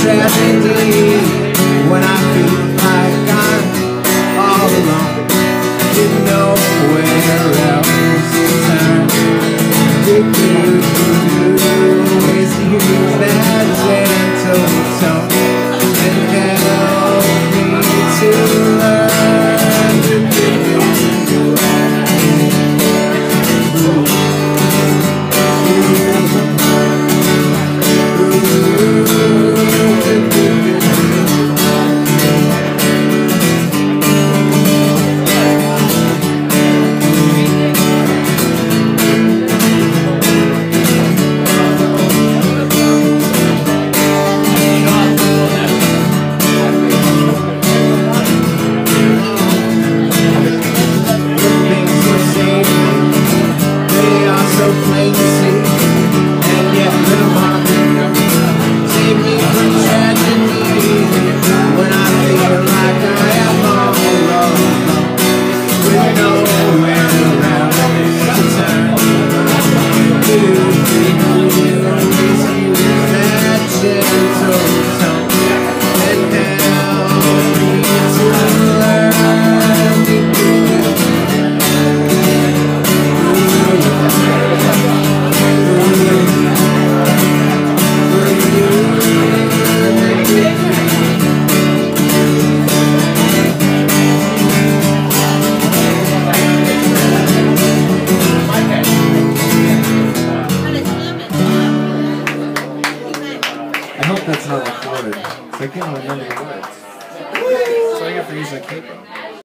tragedy when I feel like I'm all alone, didn't know where else to turn. Ways to use that gentle tone and help me to learn. I hope that's not recorded. I can't remember the words. So I have to use a capo.